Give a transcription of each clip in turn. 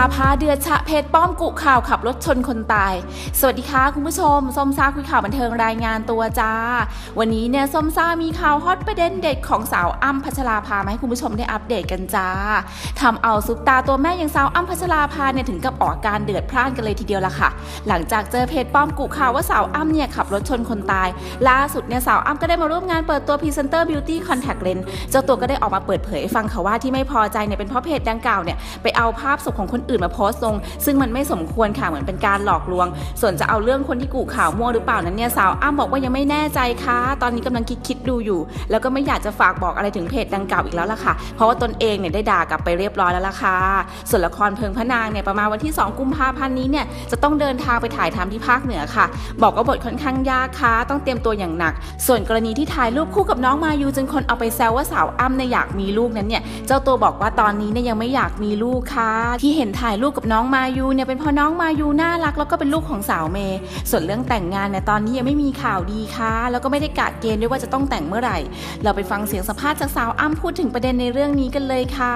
ภาเดือดฉะเพจป้อมกุข่าวขับรถชนคนตายสวัสดีค่ะคุณผู้ชมส้มซ่าคุยข่าวบันเทิงรายงานตัวจ้าวันนี้เนี่ยส้มซ่ามีข่าวฮอตประเด็นเด็ดของสาวอ้ำพัชราภามาให้คุณผู้ชมได้อัปเดตกันจ้าทำเอาซุปตาตัวแม่อย่างสาวอ้ำพัชราภาเนี่ยถึงกับออกการเดือดพล่านกันเลยทีเดียวละค่ะหลังจากเจอเพจป้อมกุข่าวว่าสาวอ้ำเนี่ยขับรถชนคนตายล่าสุดเนี่ยสาวอ้ำก็ได้มาร่วมงานเปิดตัวพรีเซนเตอร์บิวตี้คอนแทคเลนส์เจ้าตัวก็ได้ออกมาเปิดเผยฟังค่ะว่าที่ไม่พอใจเนี่ยเป็นเพราะเพจดังกล่าวเนี่ยไปเอาภาพศพของคนอื่นมาโพสต์ลงซึ่งมันไม่สมควรค่ะเหมือนเป็นการหลอกลวงส่วนจะเอาเรื่องคนที่กุข่าวมั่วหรือเปล่านั้นเนี่ยสาวอ้ำบอกว่ายังไม่แน่ใจค่ะตอนนี้กำลังคิดดูอยู่แล้วก็ไม่อยากจะฝากบอกอะไรถึงเพจดังกล่าวอีกแล้วล่ะค่ะเพราะว่าตนเองเนี่ยได้ด่ากลับไปเรียบร้อยแล้วล่ะค่ะส่วนละครเพลิงพระนางเนี่ยประมาณวันที่2 กุมภาพันธ์นี้เนี่ยจะต้องเดินทางไปถ่ายทำที่ภาคเหนือค่ะบอกว่าบทค่อนข้างยากค่ะต้องเตรียมตัวอย่างหนักส่วนกรณีที่ถ่ายรูปคู่กับน้องมายูจนคนเอาไปแซวว่าสาวอ้ำเนี่ยอยากมีลูกนั้นเนี่ยเจ้าตัวบอกว่าตอนนี้เนี่ยยังไม่อยากมีลูกค่ะที่เห็นถ่ายรูปกับน้องมายูเนี่ยเป็นเพราะน้องมายูน่ารักแล้วก็เป็นลูกของสาวเมย์ส่วนเรื่องแต่งงานเนี่ยตอนนี้ยังไม่มีข่าวดีค่ะแล้วก็ไม่ได้กะเกณฑ์ด้วยว่าจะต้องแต่งเมื่อไหร่เราไปฟังเสียงสัมภาษณ์จากสาวอ้ำพูดถึงประเด็นในเรื่องนี้กันเลยค่ะ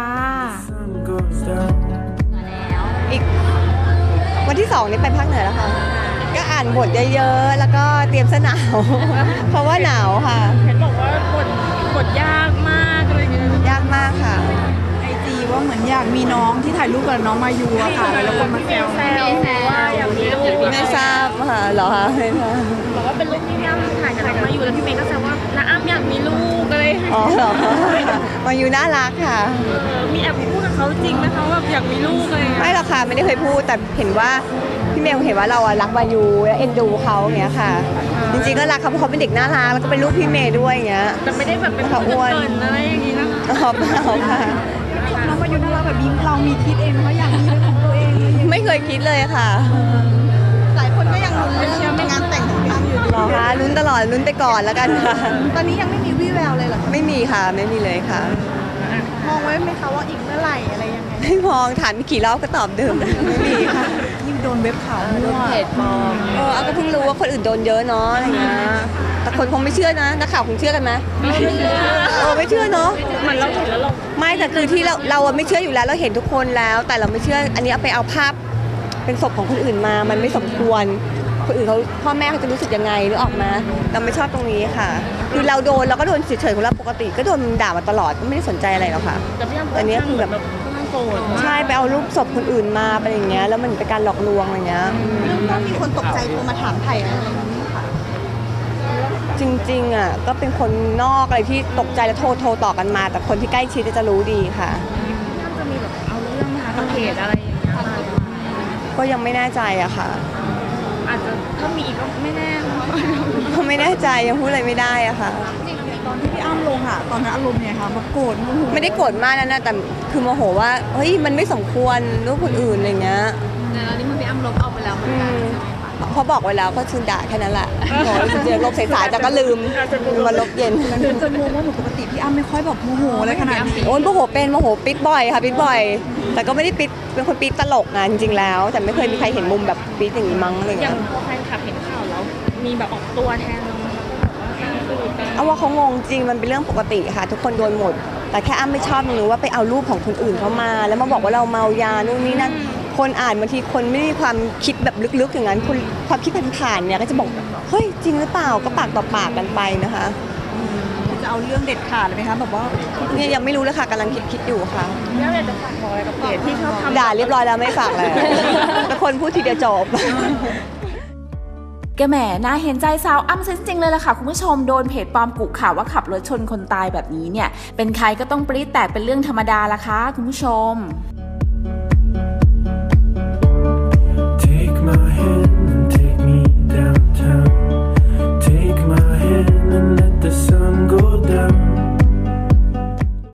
อีกวันที่2นี้ไปภาคเหนือแล้วค่ะก็อ่านบทเยอะๆแล้วก็เตรียมเสื้อหนาวเพราะว่าหนาวค่ะเห็นบอกว่าบทยากมากอะไรเงี้ยยากมากค่ะ IG ว่าเหมือนอยากมีน้องที่ถ่ายรูปกับน้องมายูอะค่ะแล้วคนมาแซวว่าอยากมีลูกไม่ทราบค่ะเหรอคะไม่ทราบบอกว่าเป็นลูกที่พี่อ้ำถ่ายกับน้องมายูแล้วพี่เมย์ก็แซวว่าน้าอ้ำอยากมีลูกอะไรอ๋อเหรอมายูน่ารักค่ะมีแอบพูดกับเขาจริงไหมคะว่าอยากมีลูกอะไรไม่หรอกค่ะไม่ได้เคยพูดแต่เห็นว่าพี่เมย์เห็นว่าเรารักมายูและเอ็นดูเขาอย่างเงี้ยค่ะจริงๆก็รักเขาเพราะเขาเป็นเด็กน่ารักแล้วก็เป็นลูกพี่เมย์ด้วยอย่างเงี้ยแต่ไม่ได้แบบเป็นอ้วนอะไรอย่างงี้นะคะอ๋อเปล่าค่ะน้องมายูน่ารักแบบนี้เรามีคิดเองว่าอยากมีเป็นของตัวเองไม่เคยคิดเลยค่ะหลายคนก็ยังลุ้นเรื่องงานแต่งของพี่อ้ำอยู่ดีหรอคะลุ้นตลอดลุ้นไปก่อนแล้วกันค่ะตอนนี้ยังไม่มีวี่แววเลยเหรอไม่มีค่ะไม่มีเลยค่ะมองไว้ไหมคะว่าอีกเมื่อไหร่อะไรยังไงไม่มองถามกี่รอบก็ตอบเดิมไม่มีค่ะยิ่งโดนเว็บข่าวมั่วเพจมองเอาก็เพิ่งรู้ว่าคนอื่นโดนเยอะเนาะอะไรเงี้ยแต่คนคงไม่เชื่อนะนักข่าวคงเชื่อกันไหมไม่เชื่อไม่เชื่อเนาะเหมือนเราเห็นแล้วไม่แต่คือที่เราไม่เชื่ออยู่แล้วเราเห็นทุกคนแล้วแต่เราไม่เชื่ออันนี้เอาไปเอาภาพเป็นศพของคนอื่นมามันไม่สมควรคนอื่นเขาพ่อแม่เขาจะรู้สึกยังไงหรือออกมาเราไม่ชอบตรงนี้ค่ะคือเราโดนเราก็โดนเฉยๆของเราปกติก็โดนด่ามาตลอดก็ไม่ได้สนใจอะไรหรอกค่ะแต่นี้คือแบบใช่ไปเอารูปศพคนอื่นมาไปอย่างเงี้ยแล้วมันเป็นการหลอกลวงอะไรเงี้ยเรื่องต้นมีคนตกใจโทรมาถามไถ่อะไรอย่างนี้ค่ะจริงๆอ่ะก็เป็นคนนอกอะไรที่ตกใจแล้วโทรต่อกันมาแต่คนที่ใกล้ชิดจะรู้ดีค่ะน่าจะมีแบบเอาเรื่องมาทางเพจอะไรอย่างเงี้ยก็ยังไม่แน่ใจอะค่ะอาจจะถ้ามีอีกก็ไม่แน่ก็ไม่แน่ใจยังพูดอะไรไม่ได้อะค่ะตอนที่พี่อ้ำลงค่ะตอนนั้นอารมณ์ไงคะมาโกรธไม่ได้โกรธมากนะแต่คือโมโหว่าเฮ้ยมันไม่สมควรลูกคนอื่นอะไรเงี้ยแต่ตอนนี้มันพี่อ้ำลบเอาไปแล้วเหมือนกันพอบอกไว้แล้วก็ชื่อด่าแค่นั้นแหละเจอลบสายๆแต่ก็ลืมมาลบเย็นมันเป็นจนงงว่าปกติพี่อ้ำไม่ค่อยแบบโมโหอะไรขนาดนี้โอ้ยโมโหปิดบ่อยค่ะปิดบ่อยแต่ก็ไม่ได้ปิดเป็นคนปิดตลกนะจริงๆแล้วแต่ไม่เคยมีใครเห็นมุมแบบปิดอย่างนี้มั้งอะไรเงี้ยอย่างพอแฟนคลับเห็นข่าวแล้วมีแบบออกตัวแทนเอาว่าเขางงจริงมันเป็นเรื่องปกติค่ะทุกคนโดนหมดแต่แค่อ้ำไม่ชอบตรงนี้ว่าไปเอารูปของคนอื่นเข้ามาแล้วมาบอกว่าเราเมายานู่นนี่นั่นคนอ่านบางทีคนไม่มีความคิดแบบลึกๆอย่างนั้นคนความคิดผ่านๆเนี่ยก็จะบอกเฮ้ยจริงหรือเปล่าก็ปากต่อปากกันไปนะคะจะเอาเรื่องเด็ดขาดเลยไหมคะแบบว่าเนี่ยยังไม่รู้เลยค่ะกำลังคิดอยู่ค่ะแล้วอยากจะฝากบอกอะไรกับเพจที่ชอบทำด่าเรียบร้อยแล้วไม่ฝากเลยแต่คนพูดทีเดียวจบแกแหมน่าเห็นใจสาวอ้ำจริงๆเลยล่ะค่ะคุณผู้ชมโดนเพจปลอมกุข่าวว่าขับรถชนคนตายแบบนี้เนี่ยเป็นใครก็ต้องปรี๊ดแตกเป็นเรื่องธรรมดาละค่ะคุณผู้ชม Take my hand